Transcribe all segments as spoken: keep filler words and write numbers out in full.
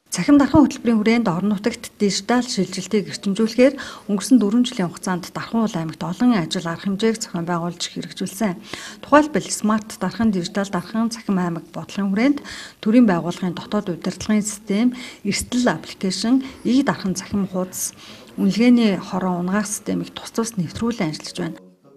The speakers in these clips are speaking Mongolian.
Цахим дархан хөтөлбөрийн хүрээнд орон нутагт дижитал шилжилтийг эрчимжүүлэхээр өнгөрсөн дөрвөн жилийн хугацаанд Дархан уул аймагт олон ажил арга хэмжээг зохион байгуулж хэрэгжүүлсэн. Тухайлбал смарт дархан, дижитал дархан, Цахим аймаг бодлогын хүрээнд төрийн байгууллагын дотоод удирдлагын систем, эрсдэл аппликейшн, и дархан цахим хуудас, үнэлгээний хороо унгаах системийг тус тус нэвтрүүлэн ажиллаж байна.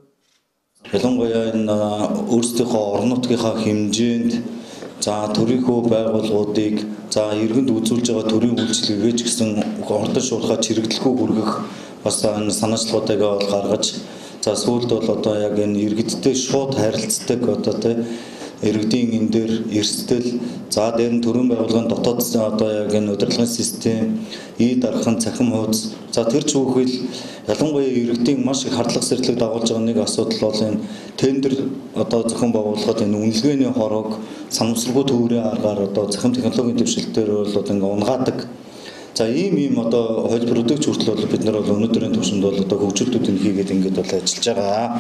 Ялангуяа энэ өөрсдийнхөө орон нутгийнхаа хэмжээнд за төрийнхөө байгууллагуудыг за иргэнд үзүүлж байгаа төрийн үйлчилгээгээ ч гэсэн ордон шуурхай чирэгдэлгүй хүргэх бас энэ санаачлалуудыг бол гаргаж за сүүлд бол одоо яг энэ иргэдтэй шууд харилцдаг одоо тэ иргэдийн энэ дээр эрсдэл за дээр нь төрийн байгууллагын дотоод одоо яг энэ удирдлагын систем, и дархан цахим хуудас за тэр ч үхэл ялангуяа иргэдийн маш их хардлага сэрлэг дагуулж байгаа нэг асуудал бол энэ тендер одоо зохион байгуулахад энэ үнэлгээний хорог санамсаргүй төвөрийн аргаар одоо цахим технологийн дэвшилтээр бол одоо ингээ унгаадаг. За ийм ийм одоо хууль продукт хүртэл бол бид нар бол өнөөдрийн түвшинд бол одоо хөгжүүлэлтүүд хийгээд ингээд бол ажиллаж байгаа.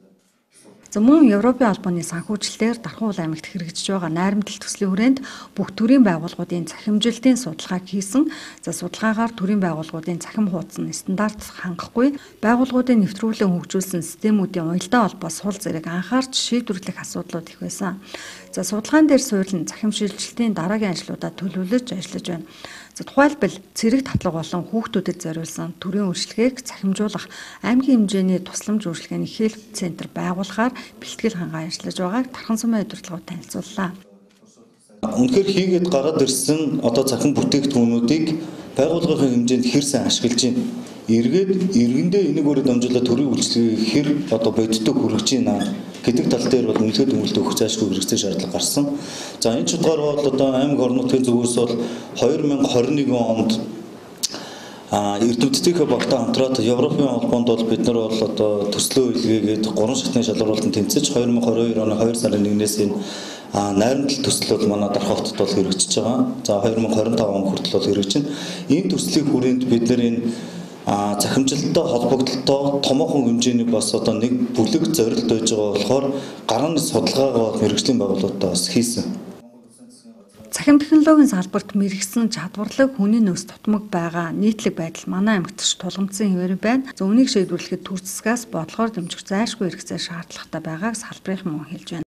За мөн Европын албаны санхүүжилтээр Дархан уул аймагт хэрэгжиж байгаа найрамдал төслийн хүрээнд бүх төрийн байгууллагуудын цахимжилтын судалгааг хийсэн. За судалгаагаар төрийн байгууллагуудын цахим хуудас нь стандарт хангахгүй, байгууллагуудын нэвтрүүлэн хөгжүүлсэн системүүдийн уялдаа холбоо сул зэрэг анхаарч шийдвэрлэх асуудлууд их байсан. За судалгаан дээр суурилан цахим шилжилтийн дараагийн ажлуудаа төлөвлөж ажиллаж байна. За тухайлбал цэрэг татлага болон хүүхдүүдэд зориулсан төрийн үйлчилгээг цахимжуулах аймгийн хэмжээний тусламж үйлчилгээний хэлб центр байгуулахаар бэлтгэл хангаа ажиллаж байгааг Дархан сумын удирдлагууд танилцууллаа. Үнэхээр хийгээд гараад ирсэн одоо цахим бүтээгдэхүүнүүдийг байгууллагын хэмжээнд хэр сайн ашиглаж байна. Эргээд иргэндээ энийг өөрөө дамжуулаад төрийн үйлчилгээг хэр одоо бодиттой хүргэж байна гэдэг тал дээр бол үнэлгээ дүгнэлт өгөх зайлшгүй хэрэгцээ шаардлага гарсан. За энэ чухал бол одоо аймаг орон нутгийн зүгээс бол хоёр мянга хорин нэгэн онд а эрдэмтдийнхээ багтаа хамтраад Европын холбоонд бол бид нар бол одоо төслөө илгээгээд гурван шатны шалгуулалтанд тэнцэж хоёр мянга хорин хоёр оны хоёр сарын нэгнээс энэ найрамдал төсөл бол манай Дархан хотод бол хэрэгжиж байгаа. За хоёр мянга хорин таван он хүртэл бол хэрэгжиж байна. Энэ төслийн хүрээнд бид нар энэ а цахимжилттай холбогдлолтой томоохон хэмжээний бас одоо нэг бүлэг зорилт байж байгаа болохоор гарааны судалгаагаа мэргэжлийн байгууллагуудаа бас хийсэн. Цахим технологийн салбарт мэргэсэн чадварлаг хүний нөөц тутмаг байгаа нийтлэг байдал манай аймагт тулгамдсан хэвээр байна. За үүнийг шийдвэрлэхэд төр засгаас бодлогоор дэмжих зайлшгүй хэрэгцээ шаардлагатай байгааг салбарын мөн хэлж байна.